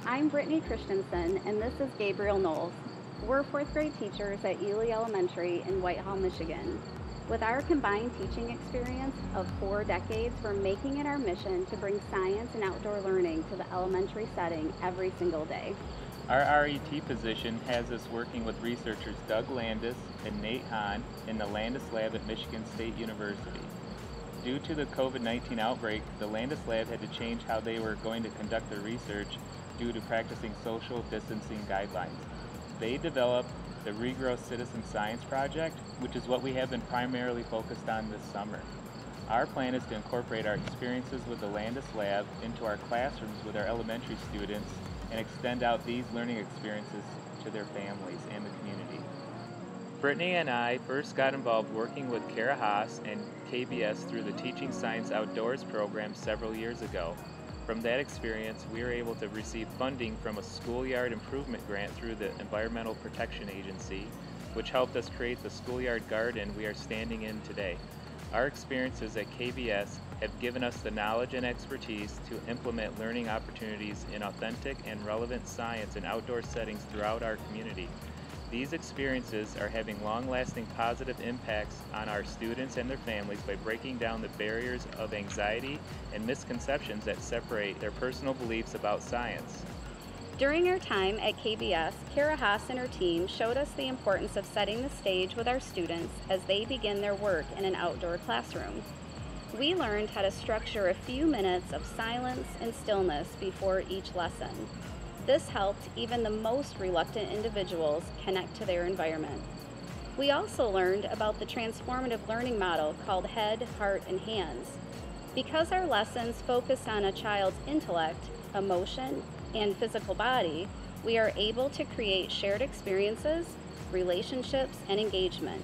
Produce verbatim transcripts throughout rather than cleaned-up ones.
I'm Britney Christensen, and this is Gabriel Knowles. We're fourth grade teachers at Ely Elementary in Whitehall, Michigan. With our combined teaching experience of four decades, we're making it our mission to bring science and outdoor learning to the elementary setting every single day. Our R E T position has us working with researchers Doug Landis and Nate Hahn in the Landis Lab at Michigan State University. Due to the COVID nineteen outbreak, the Landis Lab had to change how they were going to conduct their research due to practicing social distancing guidelines. They developed the Regrow Citizen Science Project, which is what we have been primarily focused on this summer. Our plan is to incorporate our experiences with the Landis Lab into our classrooms with our elementary students and extend out these learning experiences to their families and the community. Brittany and I first got involved working with Kara Haas and K B S through the Teaching Science Outdoors program several years ago. From that experience, we were able to receive funding from a schoolyard improvement grant through the Environmental Protection Agency, which helped us create the schoolyard garden we are standing in today. Our experiences at K B S have given us the knowledge and expertise to implement learning opportunities in authentic and relevant science in outdoor settings throughout our community. These experiences are having long-lasting positive impacts on our students and their families by breaking down the barriers of anxiety and misconceptions that separate their personal beliefs about science. During our time at K B S, Kara Haas and her team showed us the importance of setting the stage with our students as they begin their work in an outdoor classroom. We learned how to structure a few minutes of silence and stillness before each lesson. This helped even the most reluctant individuals connect to their environment. We also learned about the transformative learning model called Head, Heart, and Hands. Because our lessons focus on a child's intellect, emotion, and physical body, we are able to create shared experiences, relationships, and engagement.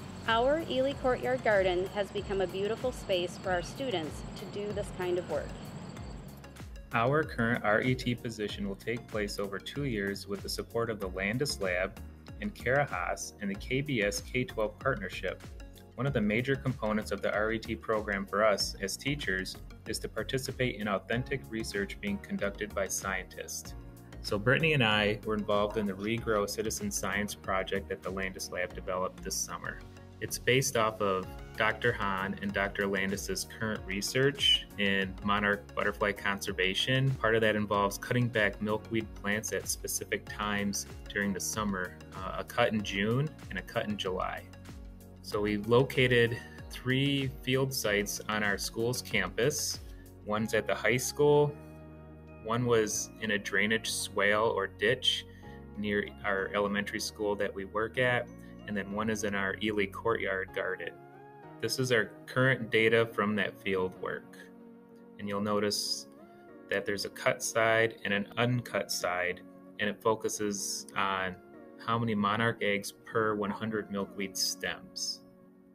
Our Ely Courtyard Garden has become a beautiful space for our students to do this kind of work. Our current R E T position will take place over two years with the support of the Landis Lab and Kara Haas and the K B S K twelve Partnership. One of the major components of the R E T program for us as teachers is to participate in authentic research being conducted by scientists. So Brittany and I were involved in the Regrow Citizen Science Project that the Landis Lab developed this summer. It's based off of Doctor Hahn and Doctor Landis's current research in monarch butterfly conservation. Part of that involves cutting back milkweed plants at specific times during the summer, uh, a cut in June and a cut in July. So we located three field sites on our school's campus. One's at the high school, one was in a drainage swale or ditch near our elementary school that we work at, and then one is in our Ely Courtyard Garden. This is our current data from that field work. And you'll notice that there's a cut side and an uncut side, and it focuses on how many monarch eggs per one hundred milkweed stems.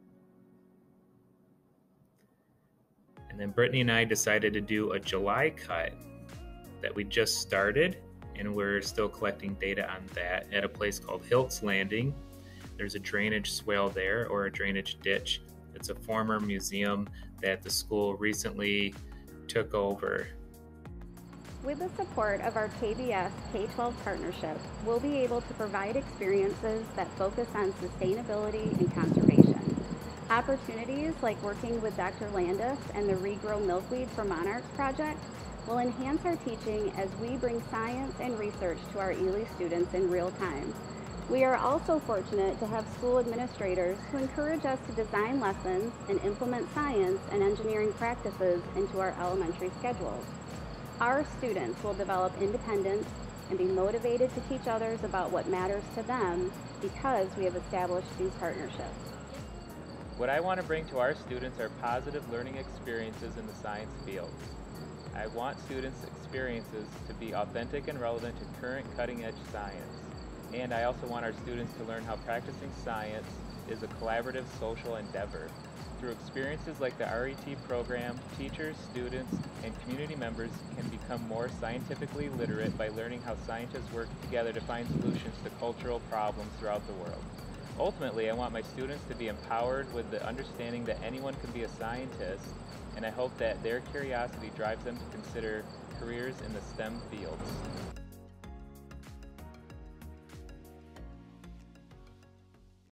And then Brittany and I decided to do a July cut that we just started, and we're still collecting data on that at a place called Hilt's Landing. There's a drainage swale there, or a drainage ditch. It's a former museum that the school recently took over. With the support of our K B S K twelve partnership, we'll be able to provide experiences that focus on sustainability and conservation. Opportunities like working with Doctor Landis and the Regrow Milkweed for Monarchs project will enhance our teaching as we bring science and research to our Ely students in real time. We are also fortunate to have school administrators who encourage us to design lessons and implement science and engineering practices into our elementary schedules. Our students will develop independence and be motivated to teach others about what matters to them because we have established these partnerships. What I want to bring to our students are positive learning experiences in the science field. I want students' experiences to be authentic and relevant to current cutting-edge science. And I also want our students to learn how practicing science is a collaborative social endeavor. Through experiences like the R E T program, teachers, students, and community members can become more scientifically literate by learning how scientists work together to find solutions to cultural problems throughout the world. Ultimately, I want my students to be empowered with the understanding that anyone can be a scientist, and I hope that their curiosity drives them to consider careers in the STEM fields.